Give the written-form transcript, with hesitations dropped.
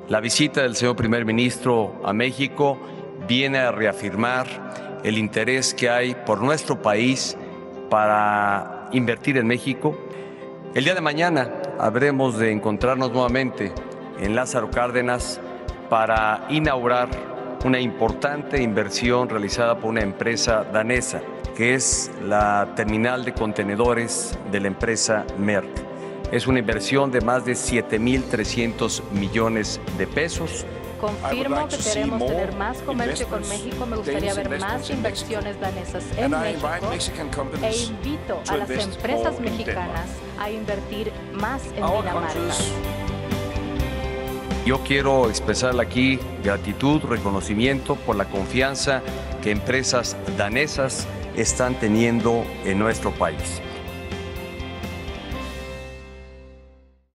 La visita del señor primer ministro a México viene a reafirmar el interés que hay por nuestro país para invertir en México. El día de mañana habremos de encontrarnos nuevamente en Lázaro Cárdenas para inaugurar una importante inversión realizada por una empresa danesa, que es la terminal de contenedores de la empresa Maersk. Es una inversión de más de 7.300 millones de pesos. Confirmo que queremos tener más comercio con México. Me gustaría ver más inversiones danesas en México e invito a las empresas mexicanas a invertir más en Dinamarca. Yo quiero expresarle aquí gratitud, reconocimiento por la confianza que empresas danesas están teniendo en nuestro país.